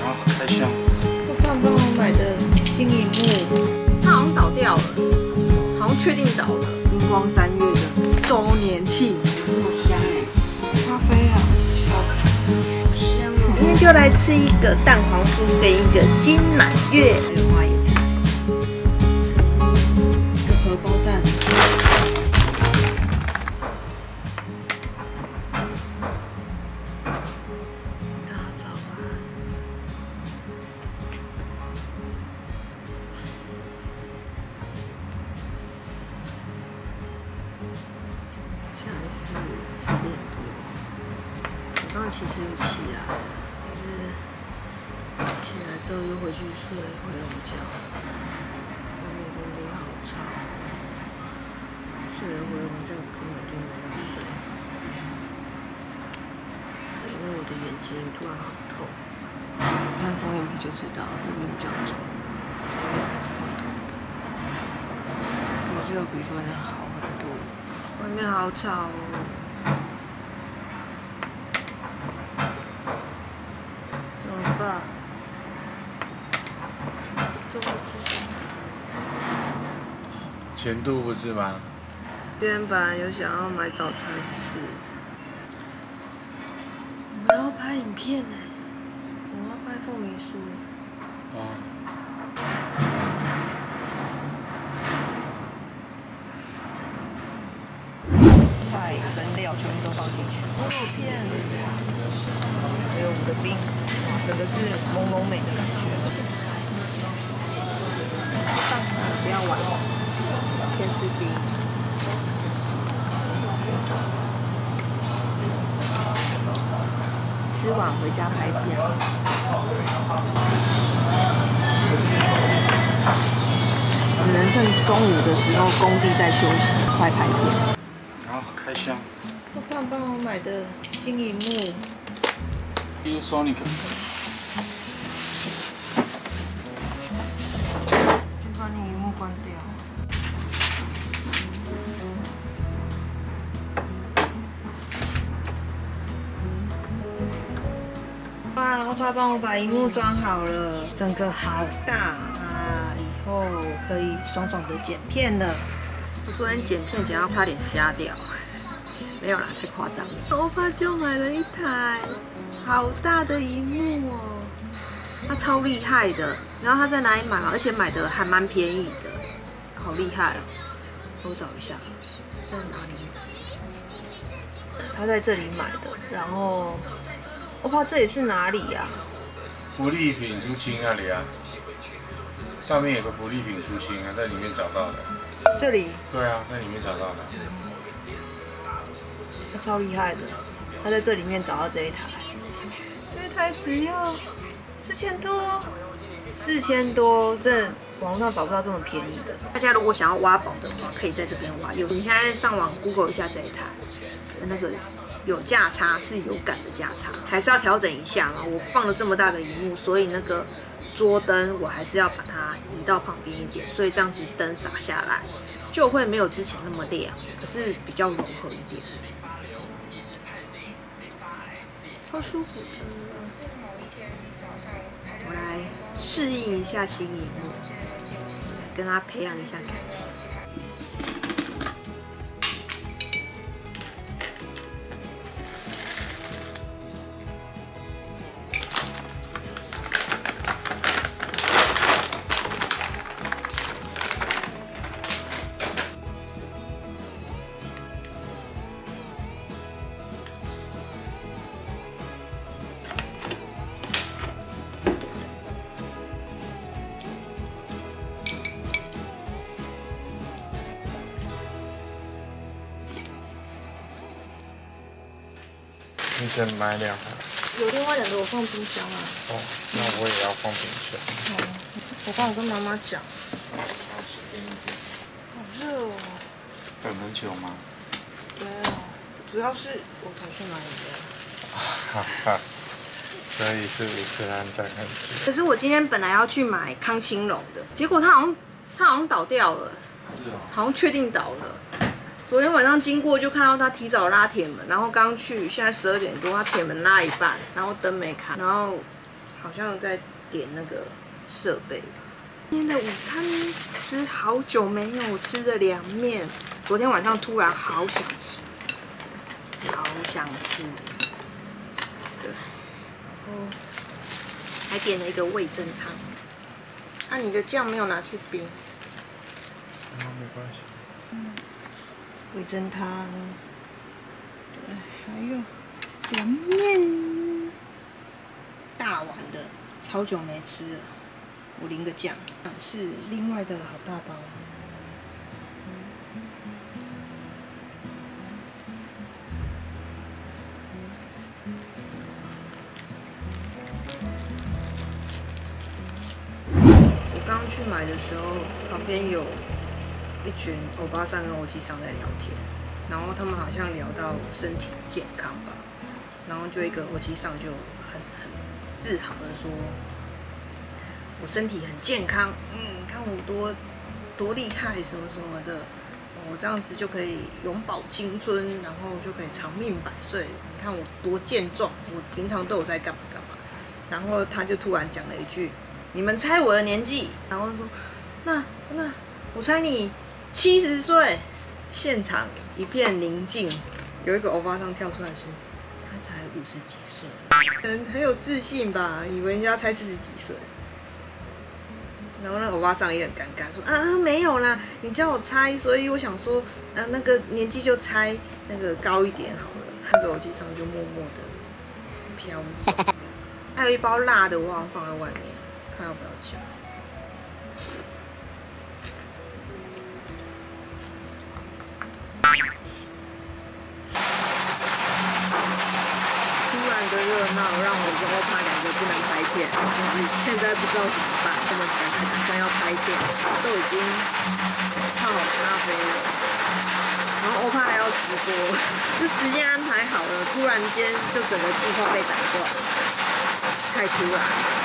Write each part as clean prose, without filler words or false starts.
好，开箱。 我爸帮我买的新荧幕，它好像倒掉了，好像确定倒了。星光3月的周年庆， 好香哎！ 咖啡啊，好香哦！今天就来吃一个蛋黄酥跟一个金满月，还有花椰菜，一个荷包蛋。大家早安。现在是10点多，早上其实有起来，可是起来之后又回去睡回笼觉，外面空气好吵，睡了回笼觉根本就没有睡，因为我的眼睛突然好痛，看双眼皮就知道这边比较肿，左眼还是痛痛的，可是又比昨天好很多。外面好吵哦，怎么办？中午吃什么？ 前度不是吗？ 今天本来有想要买早餐吃，我要拍影片呢，我要拍凤梨酥。 哦。 菜跟料全部都放进去，牛肉片，还有我们的冰，哇，整个是朦胧美的感觉。蛋不要玩，先吃冰。吃完回家拍片。只能趁中午的时候工地在休息，快拍片。 好，开箱。 我爸帮我买的新荧幕 Panasonic。 先把你荧幕关掉。哇，我爸帮我把荧幕装好了，整个好大啊！以后可以爽爽的剪片了。我昨天剪片剪到差点瞎掉。没有啦，太夸张了。我爸就买了一台好大的荧幕哦，他超厉害的。然后他在哪里买啊？而且买的还蛮便宜的，好厉害哦！我找一下，在哪里买？他在这里买的。然后我怕这里是哪里呀？ 福利品出清那里啊，上面有个福利品出清啊，在里面找到的。 这里？ 对啊，在里面找到的。 他超厉害的，他在这里面找到这一台，这一台只要4000多，4000多，这网络上找不到这么便宜的。大家如果想要挖宝的话，可以在这边挖。你现在上网 Google 一下这一台，那个有价差，是有感的价差，还是要调整一下嘛。我放了这么大的荧幕，所以那个桌灯我还是要把它移到旁边一点，所以这样子灯洒下来就会没有之前那么亮，可是比较柔和一点。超舒服的。我来适应一下新荧幕，跟他培养一下感情。 你只买2台。 有另外2个我放冰箱啊。 哦，那我也要放冰箱。 哦，我刚有跟妈妈讲。好热哦。 等很久吗？ 对啊，主要是我跑去买饮料。 哈哈，所以是50安等很久。 可是我今天本来要去买康青龙的，结果它好像倒掉了。 是哦。 好像确定倒了。昨天晚上经过就看到他提早拉铁门，然后刚去，现在12点多，他铁门拉一半，然后灯没开，然后好像在点那个设备。今天的午餐吃好久没有吃的凉面，昨天晚上突然好想吃，好想吃。对，然后还点了一个味噌汤。啊，你的酱没有拿去冰。 没关系。 味噌汤，对，还有凉面，大碗的，超久没吃了。我淋个酱，是另外的好大包。我刚去买的时候，旁边有一群欧巴桑跟欧吉桑在聊天，然后他们好像聊到身体健康吧，然后就一个欧吉桑就很自豪的说。我身体很健康，看我多厉害，什么什么的，我这样子就可以永葆青春，然后就可以长命百岁。你看我多健壮，我平常都有在干嘛干嘛。然后他就突然讲了一句：“你们猜我的年纪？”然后说：“那我猜你70岁。”现场一片宁静，有一个欧巴桑跳出来说：“他才50几岁，可能很有自信吧，以为人家才40几岁。”然后那个欧巴桑也很尴尬，说没有啦，你叫我猜，所以我想说，那个年纪就猜那个高一点好了。那个欧吉桑就默默的飘走了。还有一包辣的，我好像放在外面，看要不要加。突然的热闹让我跟欧帕2个不能拍片，就是现在不知道怎么办。他们打算要拍片，都已经泡好咖啡了，然后欧帕还要直播，就时间安排好了，突然间就整个计划被打断，太突然了。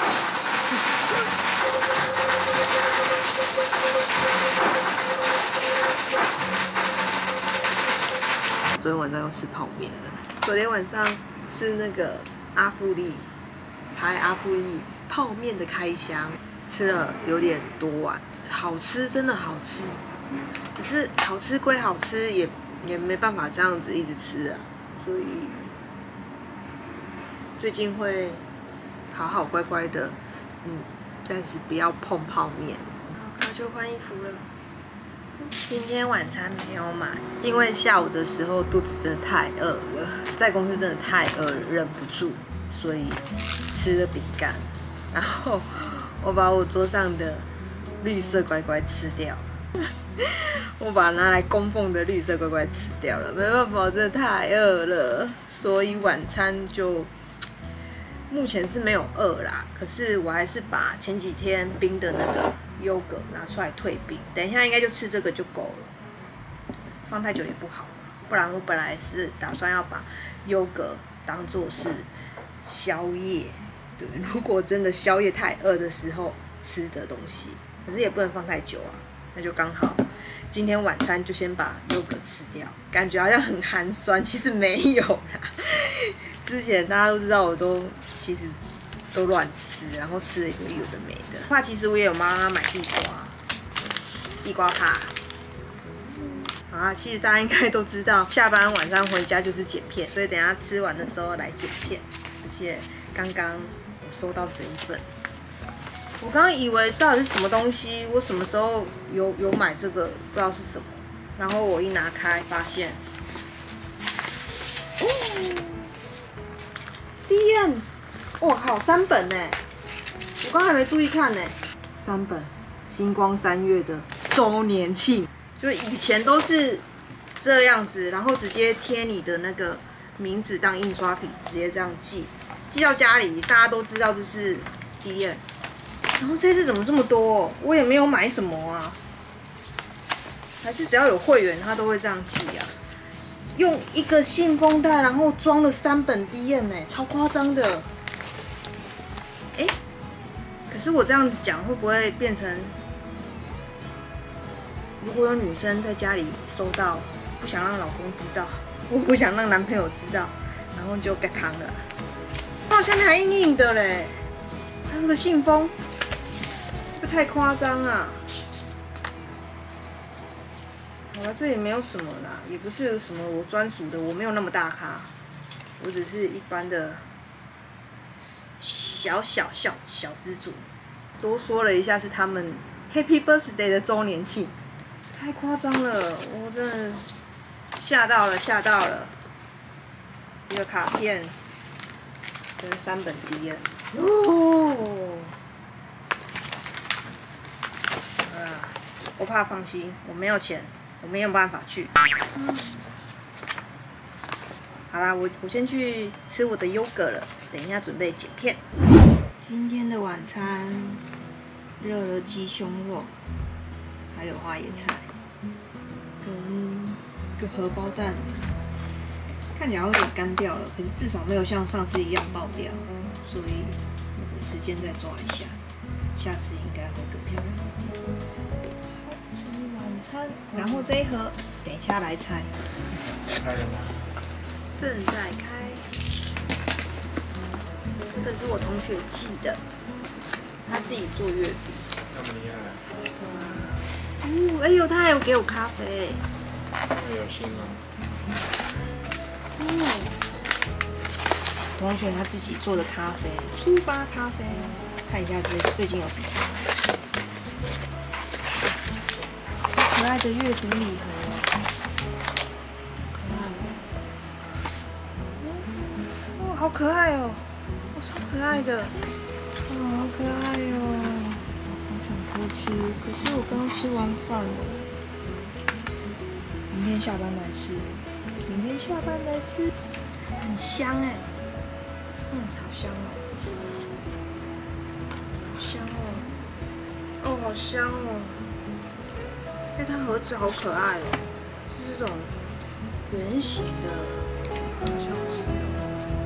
昨天晚上又吃泡面了。昨天晚上是那个阿富丽拍阿富丽泡面的开箱，吃了有点多碗，好吃，真的好吃。可是好吃归好吃，也没办法这样子一直吃啊。所以最近会好好乖乖的，暂时不要碰泡面。那就换衣服了。今天晚餐没有买，因为下午的时候肚子真的太饿了，在公司真的太饿了，忍不住，所以吃了饼干。然后我把我桌上的绿色乖乖吃掉，我把拿来供奉的绿色乖乖吃掉了，没办法，真的太饿了，所以晚餐就目前是没有饿啦。可是我还是把前几天冰的那个优格拿出来退冰，等一下应该就吃这个就够了，放太久也不好。不然我本来是打算要把优格当作是宵夜，对，如果真的宵夜太饿的时候吃的东西，可是也不能放太久啊，那就刚好今天晚餐就先把优格吃掉，感觉好像很寒酸，其实没有啦。之前大家都知道我都其实都乱吃，然后吃了一个有的没的。话其实我也有妈妈买地瓜帕。好啊，其实大家应该都知道，下班晚上回家就是剪片，所以等一下吃完的时候来剪片。而且刚刚我收到这一份，我刚刚以为到底是什么东西，我什么时候有买这个不知道是什么，然后我一拿开发现，DM， 哇靠，3本呢！我刚还没注意看呢，3本，星光3月的周年庆。就以前都是这样子，然后直接贴你的那个名字当印刷品，直接这样寄到家里，大家都知道这是 DM。然后这次怎么这么多？我也没有买什么啊，还是只要有会员他都会这样寄啊？用一个信封袋，然后装了3本 DM，超夸张的。可是我这样子讲会不会变成？如果有女生在家里收到，不想让老公知道，我不想让男朋友知道，然后就被扛了。哇，下面还硬硬的嘞！ 张的信封，会太夸张啊！好了，这也没有什么啦，也不是什么我专属的，我没有那么大咖，我只是一般的小资主。多说了一下是他们 Happy Birthday 的周年庆，太夸张了，我真的吓到了！一个卡片跟3本 DM 哦。我怕放心，我没有钱，我没有办法去。好啦，我先去吃我的优格了，等一下准备剪片。今天的晚餐热了鸡胸肉，还有花椰菜，跟一个荷包蛋，看起来有点干掉了，可是至少没有像上次一样爆掉，所以那个时间再抓一下，下次应该会更漂亮一点。吃晚餐，然后这一盒等一下来拆。 开了吗？ 正在开。这个是我同学寄的，他自己做月饼。 那么厉害。 对啊。哎呦，他还有给我咖啡。 那有心吗？ 同学他自己做的咖啡，初八咖啡。看一下最近有什么。可爱的月饼礼盒，可爱哦！好可爱哦！超可爱的，好可爱哦！好想偷吃，可是我刚吃完饭了。明天下班来吃，很香哎，好香哦，好香哦，好香哦！它盒子好可爱哦，是这种圆形的，好想吃哦。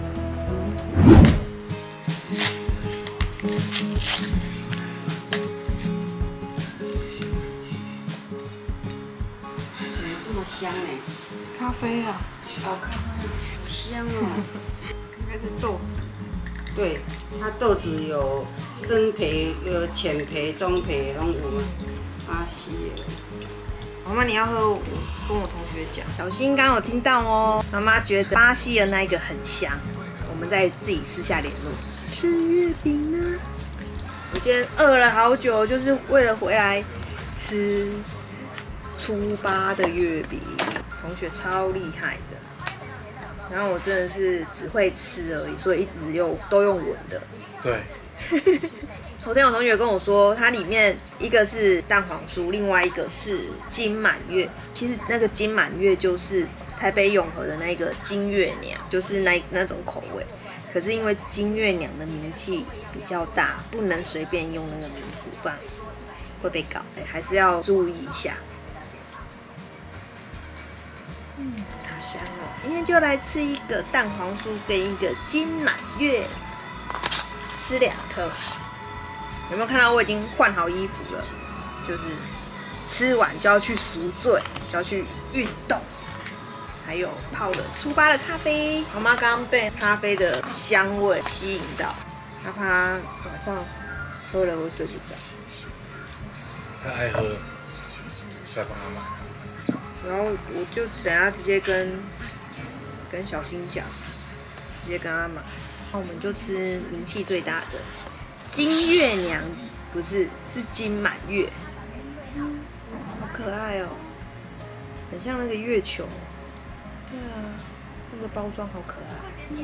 怎么这么香呢？ 咖啡啊， 好咖啡，好香哦！ 应该是豆子。 对，它豆子有深焙、有浅焙、中焙，拢有巴西的。 妈妈，你要喝？我跟我同学讲，小新刚刚有听到哦。妈妈觉得巴西的那一个很香，我们再自己私下联络。吃月饼呢？我今天饿了好久，就是为了回来吃初八的月饼。同学超厉害的，然后我真的是只会吃而已，所以一直都用闻的。 对。 昨天有同学跟我说，它里面一个是蛋黄酥，另外一个是金满月。其实那个金满月就是台北永和的那个金月娘，就是那种口味。可是因为金月娘的名气比较大，不能随便用那个名字，不然会被告，还是要注意一下。好香哦！今天就来吃一个蛋黄酥跟一个金满月，吃2颗。有没有看到我已经换好衣服了？就是吃完就要去赎罪，就要去运动，还有泡了初八的咖啡。妈妈刚刚被咖啡的香味吸引到，她怕晚上喝了会睡不着。 他爱喝，所以帮他买。 然后我就等下直接跟小新讲，直接跟他买。那我们就吃名气最大的。金月娘不是，是金满月，好可爱哦，很像那个月球。对啊，那个包装好可爱。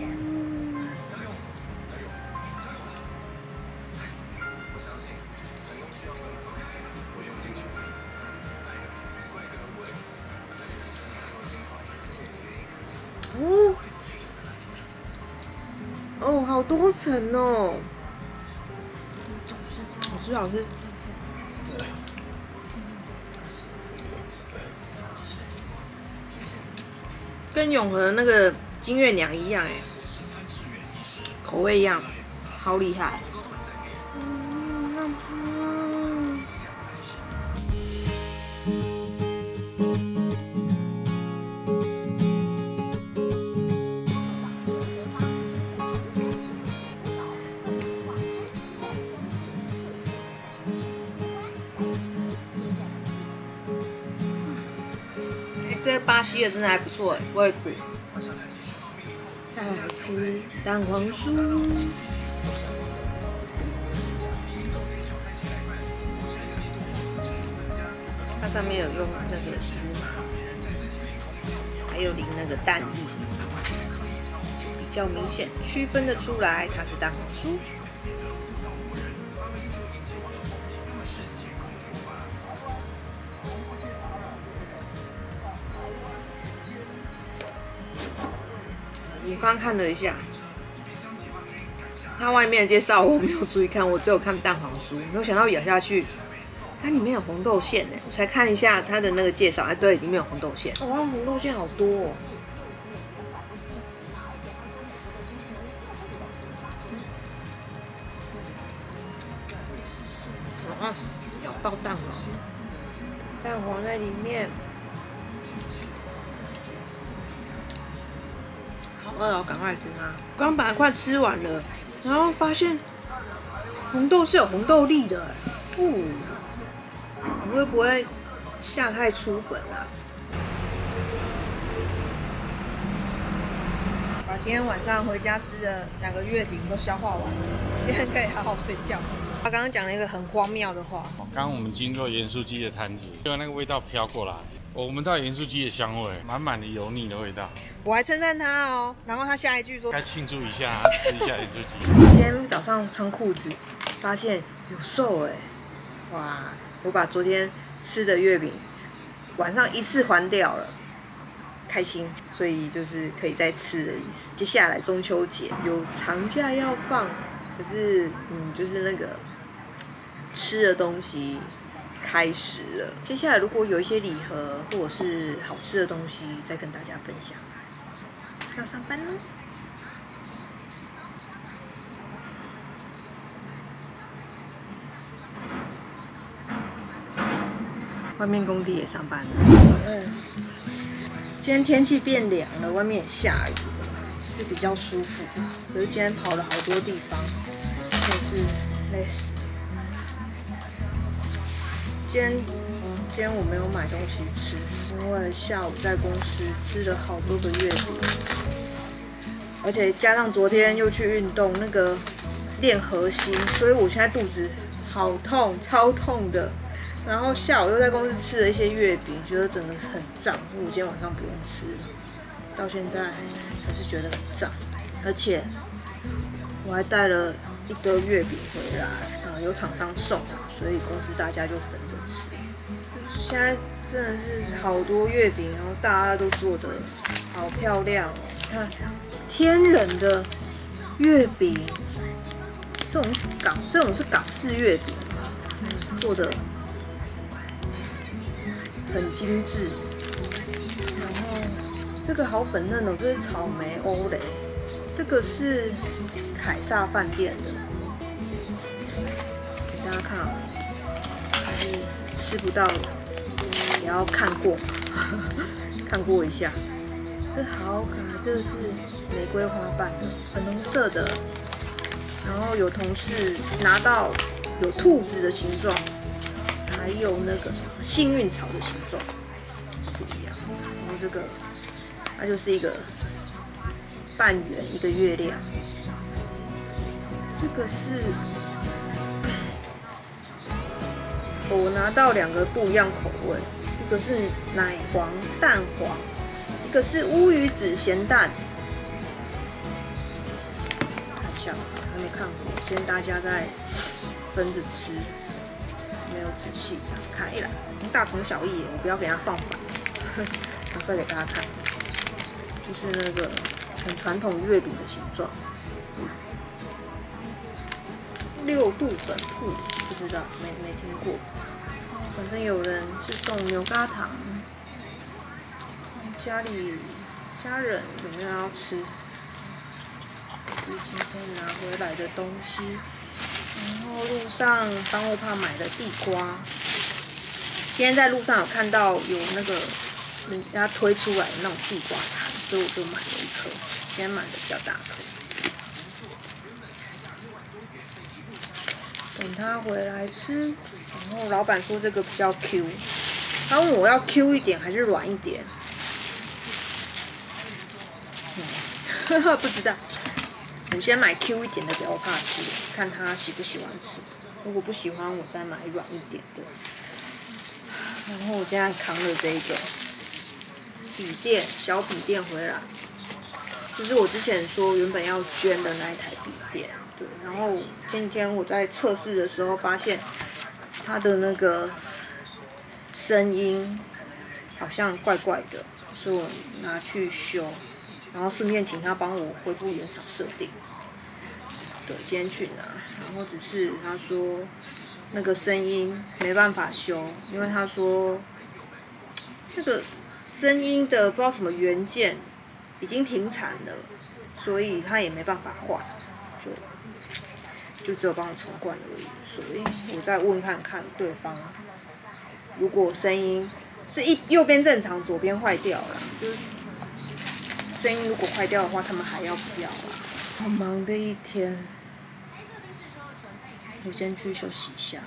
哦，好多层哦。好吃好吃，跟永和的那个金月娘一样哎，口味一样，好厉害。 这个巴西的真的还不错哎，不会苦。再来吃蛋黄酥，它上面有用那个芝麻，还有淋那个蛋液，就比较明显区分得出来它是蛋黄酥。我刚看了一下，它外面的介绍我没有注意看，我只有看蛋黄酥，没有想到咬下去，它里面有红豆馅哎！我才看一下它的那个介绍，哎，对，里面有红豆馅。哇，红豆馅好多哦！咬到蛋黄，蛋黄在里面。好饿哦，赶快吃它！刚本来快吃完了，然后发现红豆是有红豆粒的，你会不会下太粗本啊？把今天晚上回家吃的2个月饼都消化完了，今天可以好好睡觉。他刚刚讲了一个很荒谬的话。 刚刚我们经过盐酥鸡的摊子，就有那个味道飘过来。我闻到盐酥鸡的香味，满满的油腻的味道。 我还称赞他哦，然后他下一句说：“ 该庆祝一下，吃一下盐酥鸡。” 今天早上穿裤子，发现有瘦哎，哇！我把昨天吃的月饼晚上一次还掉了，开心，所以就是可以再吃的意思。接下来中秋节有长假要放，可是就是那个吃的东西开始了。接下来如果有一些礼盒或者是好吃的东西，再跟大家分享。要上班喽！外面工地也上班了。今天天气变凉了，外面也下雨了，是比较舒服。可是今天跑了好多地方，真的是累死。今天我没有买东西吃，因为下午在公司吃了好多个月饼，而且加上昨天又去运动，那个练核心，所以我现在肚子好痛，超痛的。然后下午又在公司吃了一些月饼，觉得整个很胀，所以我今天晚上不用吃了。到现在还是觉得很胀，而且我还带了一堆月饼回来，有厂商送嘛，所以公司大家就分着吃。现在真的是好多月饼，然后大家都做的好漂亮哦！看天人的月饼，这种是港式月饼，做的很精致。然后这个好粉嫩哦，这是草莓欧蕾，这个是凯撒饭店的，给大家看啊，就是吃不到也要看过，看过一下。这好可爱，这个是玫瑰花瓣的，粉红色的，然后有同事拿到有兔子的形状，还有那个什么幸运草的形状不一样。然后这个它就是一个半圆，一个月亮。这个是我拿到2个不一样口味，一个是奶黄蛋黄，一个是乌鱼子咸蛋。看一下，还没看过，今天大家在分着吃，没有仔细打开啦，大同小异，我不要给它放反，拿出来给大家看，就是那个很传统月饼的形状。6度粉铺，不知道，没听过。反正有人是送牛轧糖，家人有没有要吃？是今天拿回来的东西。然后路上帮我爸买了地瓜，今天在路上有看到有那个人家推出来的那种地瓜糖，所以我就买了1颗，今天买的比较大颗。等他回来吃，然后老板说这个比较 Q，他问我要 Q 一点还是软一点， 不知道。我先买 Q 一点的给我爸吃，看他喜不喜欢吃。如果不喜欢，我再买软一点的。然后我现在扛了这个笔电，小笔电回来，就是我之前说原本要捐的那一台笔电。对，然后今天我在测试的时候发现它的那个声音好像怪怪的，所以我拿去修。然后顺便请他帮我恢复原厂设定。对，今天去拿，然后只是他说那个声音没办法修，因为他说那个声音的不知道什么元件已经停产了，所以他也没办法换，就只有帮我重灌而已。所以我再问看看对方，如果声音是右边正常，左边坏掉了，就是声音如果坏掉的话，他们还要不要啊？好忙的一天，我先去休息一下。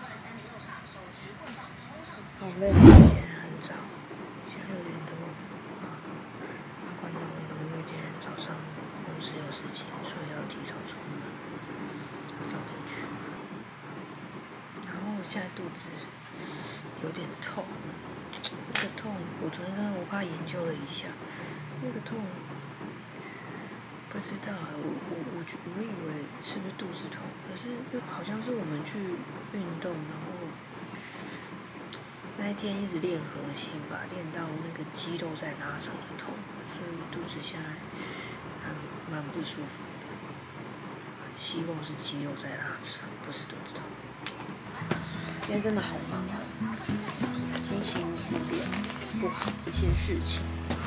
好累，今天很早，现在6点多，把关到因为今天早上公司有事情，所以要提早出门，早点去。然后我现在肚子有点痛，那个痛，我昨天跟我爸研究了一下，那个痛。不知道我以为是不是肚子痛，可是又好像是我们去运动，然后那一天一直练核心吧，练到那个肌肉在拉扯的痛，所以肚子现在还蛮不舒服的。希望是肌肉在拉扯，不是肚子痛。今天真的好忙啊，心情有点不好，一些事情。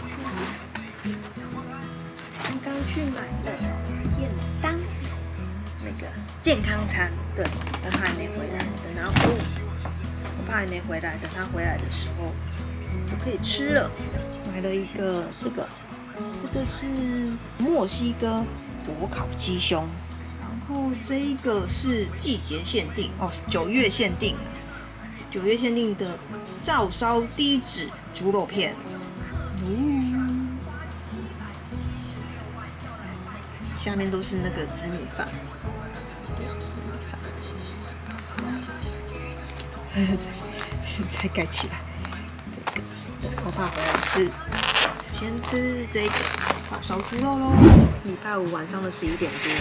刚去买的便当，那个健康餐，对，我怕还没回来，等他我怕还没回来，等他回来的时候就可以吃了。买了一个这个是墨西哥火烤鸡胸，然后这一个是季节限定哦，9月限定，9月限定的照烧低脂猪肉片。下面都是那个紫米饭，对，紫米饭，再盖起来。这个，我怕回来吃，先吃这个照烧猪肉咯。礼拜5晚上的11点多，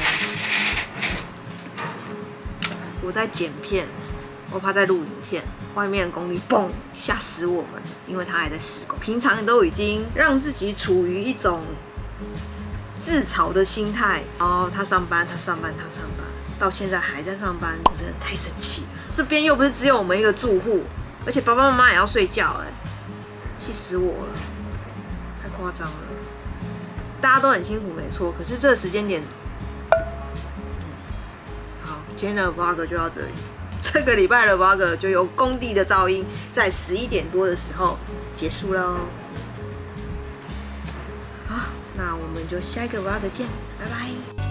我在剪片，我怕在录影片，外面的工地嘣吓死我们了，因为他还在施工。平常都已经让自己处于一种自嘲的心态，哦，他上班，到现在还在上班，我真的太生气了。这边又不是只有我们一个住户，而且爸爸妈妈也要睡觉，气死我了，太夸张了。大家都很辛苦，没错，可是这个时间点，好，今天的 vlog 就到这里。这个礼拜的 vlog 就由工地的噪音在11点多的时候结束喽。好，那我们就下一个 vlog 见，拜拜。